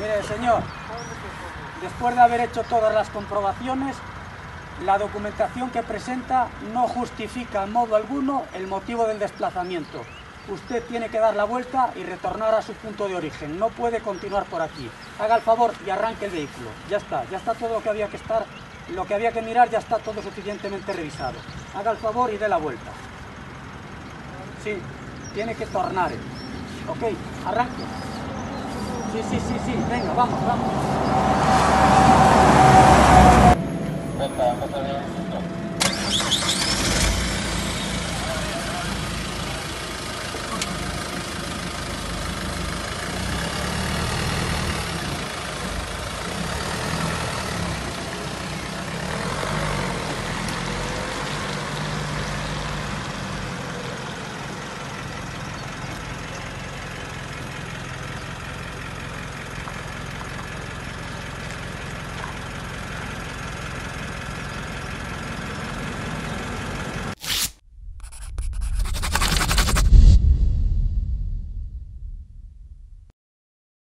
Mire, señor, después de haber hecho todas las comprobaciones, la documentación que presenta no justifica en modo alguno el motivo del desplazamiento. Usted tiene que dar la vuelta y retornar a su punto de origen. No puede continuar por aquí. Haga el favor y arranque el vehículo. Ya está todo lo que había que estar, lo que había que mirar ya está todo suficientemente revisado. Haga el favor y dé la vuelta. Sí, tiene que tornar. Ok, arranque. Sí, venga, vamos.